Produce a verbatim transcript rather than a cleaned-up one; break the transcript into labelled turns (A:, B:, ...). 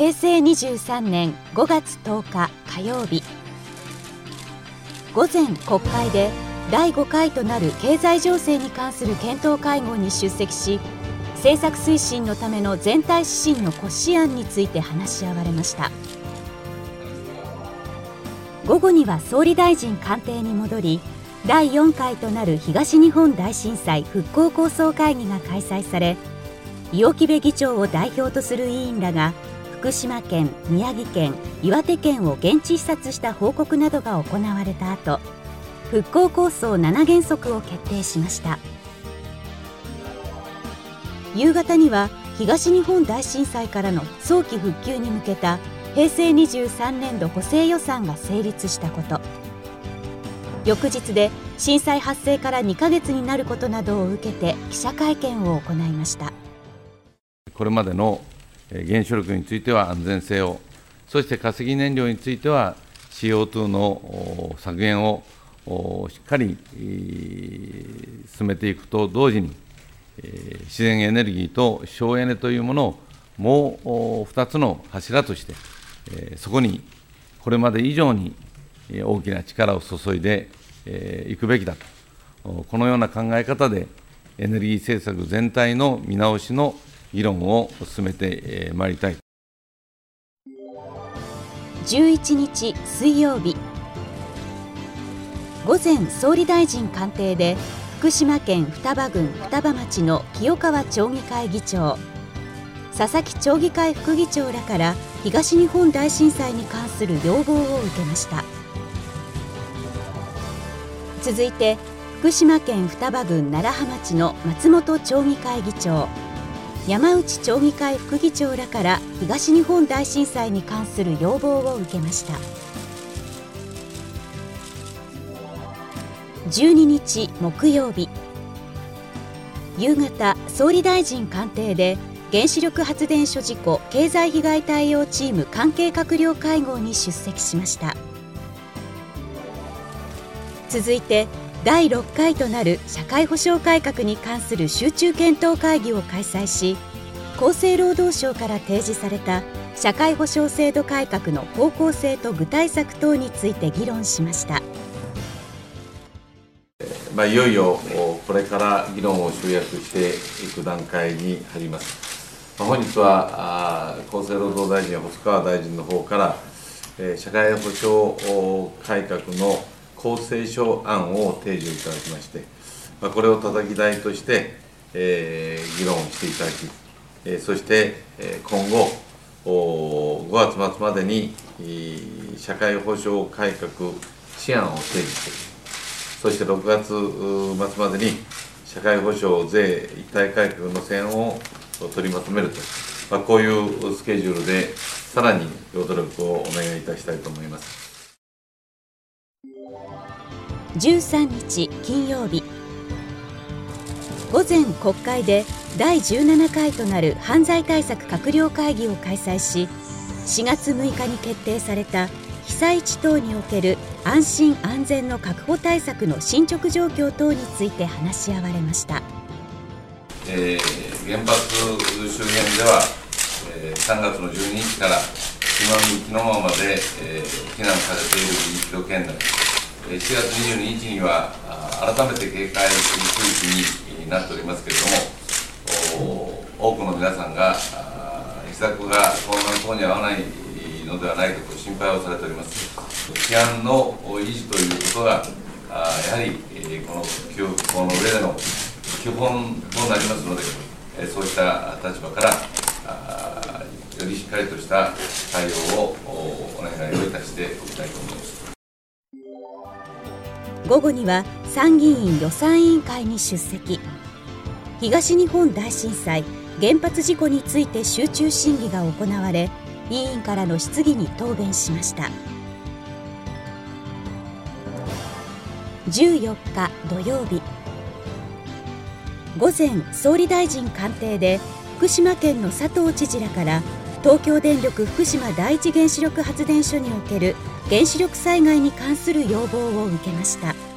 A: へいせいにじゅうさんねんごがつとおか火曜日、午前国会でだいごかいとなる経済情勢に関する検討会合に出席し、政策推進のための全体指針の骨子案について話し合われました。午後には総理大臣官邸に戻り、だいよんかいとなる東日本大震災復興構想会議が開催され、伊尾木部議長を代表とする委員らが福島県、宮城県、岩手県を現地視察した報告などが行われた後、復興構想ななげんそくを決定しました。夕方には東日本大震災からの早期復旧に向けたへいせいにじゅうさんねんど補正予算が成立したこと、翌日で震災発生からにかげつになることなどを受けて記者会見を行いました。
B: これまでの原子力については安全性を、そして化石燃料については シーオーツー の削減をしっかり進めていくと同時に、自然エネルギーと省エネというものをもうふたつの柱として、そこにこれまで以上に大きな力を注いでいくべきだと、このような考え方でエネルギー政策全体の見直しの議論を進めてまいりたい。
A: じゅういちにち水曜日、午前総理大臣官邸で福島県双葉郡双葉町の清川町議会議長、佐々木町議会副議長らから東日本大震災に関する要望を受けました。続いて福島県双葉郡楢葉町の松本町議会議長、山内町議会副議長らから東日本大震災に関する要望を受けました。じゅうににち木曜日、夕方総理大臣官邸で原子力発電所事故経済被害対応チーム関係閣僚会合に出席しました。続いてだいろっかいとなる社会保障改革に関する集中検討会議を開催し、厚生労働省から提示された社会保障制度改革の方向性と具体策等について議論しました。
B: まあ、いよいよこれから議論を集約していく段階に入ります。まあ、本日は厚生労働大臣や細川大臣の方から、えー、社会保障改革の公正書案を提示いただきまして、まあ、これをたたき台として、えー、議論していただき、えー、そして、えー、今後ごがつまつまでに社会保障改革試案を提示して、そしてろくがつまつまでに社会保障税一体改革の成案を取りまとめると、まあ、こういうスケジュールでさらにご努力をお願いいたしたいと思います。
A: じゅうさんにち金曜日、午前国会でだいじゅうななかいとなる犯罪対策閣僚会議を開催し、しがつむいかに決定された被災地等における安心安全の確保対策の進捗状況等について話し合われました。
B: えー、原発周辺では、えー、さんがつのじゅうににちから今の昨日まで、えー、避難されている一度県内、しがつにじゅうににちには改めて警戒区域になっておりますけれども、多くの皆さんが被災が混乱等に合わないのではないかと心配をされております。治安の維持ということがやはりこの復興の上での基本となりますので、そうした立場からよりしっかりとした対応をお願いをいたしておきたいと思います。
A: 午後には参議院予算委員会に出席、東日本大震災原発事故について集中審議が行われ、委員からの質疑に答弁しました。じゅうよっか土曜日、午前総理大臣官邸で福島県の佐藤知事らから東京電力福島第一原子力発電所における原子力災害に関する要望を受けました。